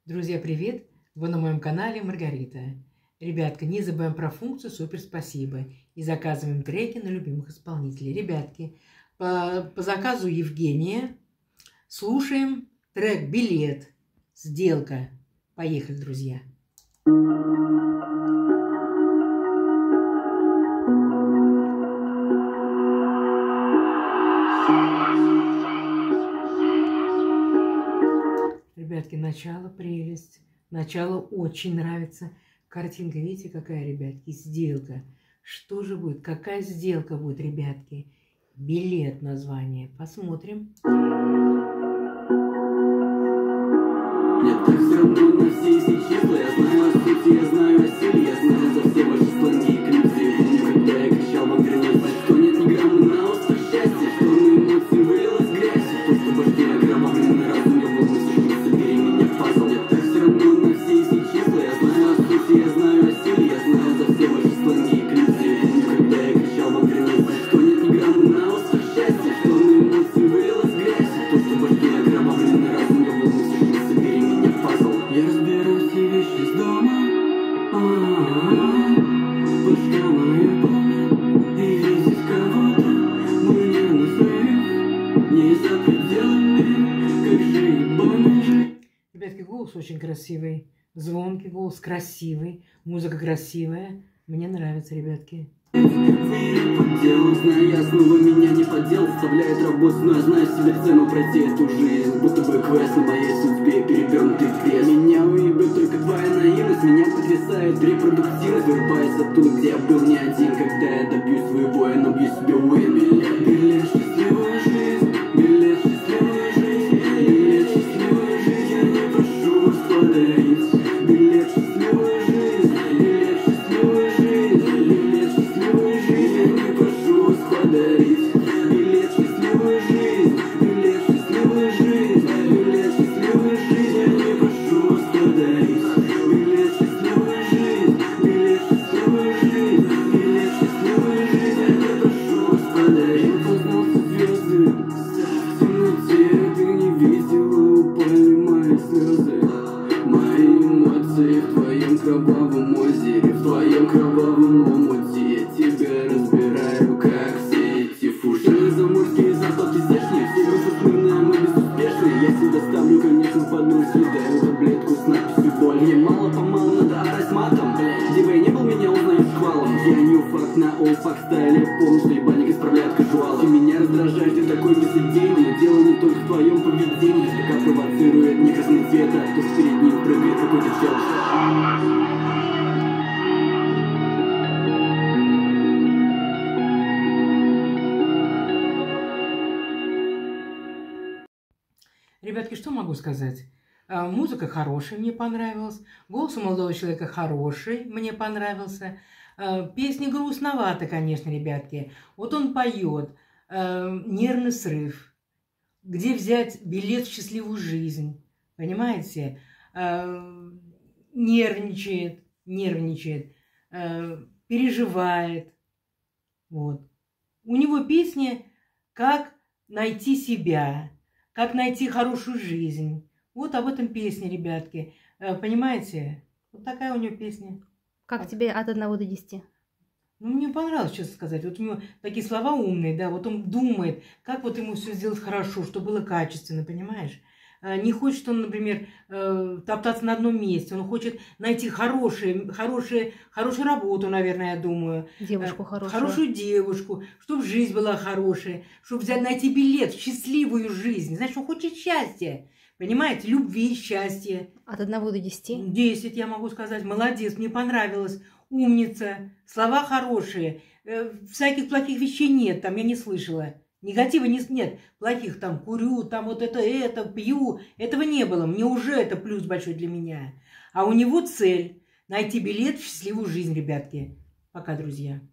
Друзья, привет! Вы на моем канале Маргарита. Ребятки, не забываем про функцию «Супер спасибо» и заказываем треки на любимых исполнителей. Ребятки, по заказу Евгения слушаем трек «Билет», «Сделка». Поехали, друзья! Ребятки, начало прелесть. Начало очень нравится. Картинка, видите, какая, ребятки? Сделка. Что же будет? Какая сделка будет, ребятки? Билет название. Посмотрим. Нет, так все равно на все эти числа. Я знаю о сути, я знаю о силе. Я знаю за все ваши сленги и клипсы. Я помню, когда я кричал вам границы, что нет ни грамма на остров счастья, что на эмоции вылилась грязь. То, что башке окровавленный разум, я волну сижу, собери меня в пазл. Нет, так все равно на все эти числа. Я знаю о сути, я знаю о силе. Я знаю за все ваши сленги и клипсы. Я помню, когда я кричал вам границы, что нет ни грамма на остров счастья, что на эмоции вылилась грязь. То, что башке окровавленный разум, я волну сижу, собери меня в пазл. Я разбираю все вещи из дома. Пушка моя полная, и видеть кого-то мой нервный срыв не за пределами, как же ебаный жить. Ребятки, голос очень красивый, звонкий голос, красивый, музыка красивая. Мне нравится, ребятки. Делом, знаю, я снова меня не поддел, заставляет работать, но я знаю себе цену пройти эту жизнь. Будто бы квест на моей судьбе, перевернутый крест. Меня уебет только твоя наивность, меня потрясает репродуктивность. Вырубаясь оттуда, где я был не один, когда я добьюсь своего, я набью себе уин. Билет, счастливая жизнь, билет, счастливая жизнь, билет, счастливая жизнь, я не прошу вас подарить. Билет, счастливая жизнь, билет, счастливая жизнь, билет, счастливая жизнь, я не прошу вас подарить. Билет, счастливая жизнь, билет, счастливая жизнь, билет, счастливая жизнь, я не прошу вас подарить. Билет, счастливая жизнь, билет, счастливая жизнь, билет, счастливая жизнь, я не прошу вас подарить. Я познал звезды, в темноте ты не видела, упали мои слезы. Мои эмоции в твоем кровавом озере, в твоем кровавом омуте. Я тебя разбираю, как все эти фуши. Заморские зарплаты здешние, все выпускные, мы безуспешные. Я себя ставлю, конечно, под нос, съедаю таблетку с надписью боль. Мне мало-помалу надо орать матом, блядь. Где бы я не был, меня узнают шквалом. Я не факт на олдфак стайле, помню, что ебальник исправляет кажуалы. Ты меня раздражаешь, ты такой безыдейный, но дело не только в твоем поведении. Слегка провоцирует не красный цвет, а то, что перед ним прыгает какой-то чел. Ребятки, что могу сказать? Музыка хорошая, мне понравилась. Голос у молодого человека хороший, мне понравился. Песни грустновато, конечно, ребятки. Вот он поет. Нервный срыв. Где взять билет в счастливую жизнь? Понимаете? Нервничает, переживает. Вот. У него песни «Как найти себя», «Как найти хорошую жизнь». Вот об этом песня, ребятки. Понимаете? Вот такая у него песня. Как тебе от 1 до 10? Ну, мне понравилось, честно сказать. Вот у него такие слова умные, да, вот он думает, как вот ему все сделать хорошо, чтобы было качественно, понимаешь? Не хочет он, например, топтаться на одном месте, он хочет найти хорошую работу, наверное, я думаю. Девушку хорошую. Хорошую девушку, чтобы жизнь была хорошая, чтобы найти билет в счастливую жизнь. Значит, он хочет счастья, понимаете, любви, счастья. От 1 до 10? 10, я могу сказать. Молодец, мне понравилось. Умница, слова хорошие, всяких плохих вещей нет, там я не слышала. Негатива нет, плохих там курю, там вот это, пью, этого не было. Мне уже это плюс большой для меня. А у него цель найти билет в счастливую жизнь, ребятки. Пока, друзья.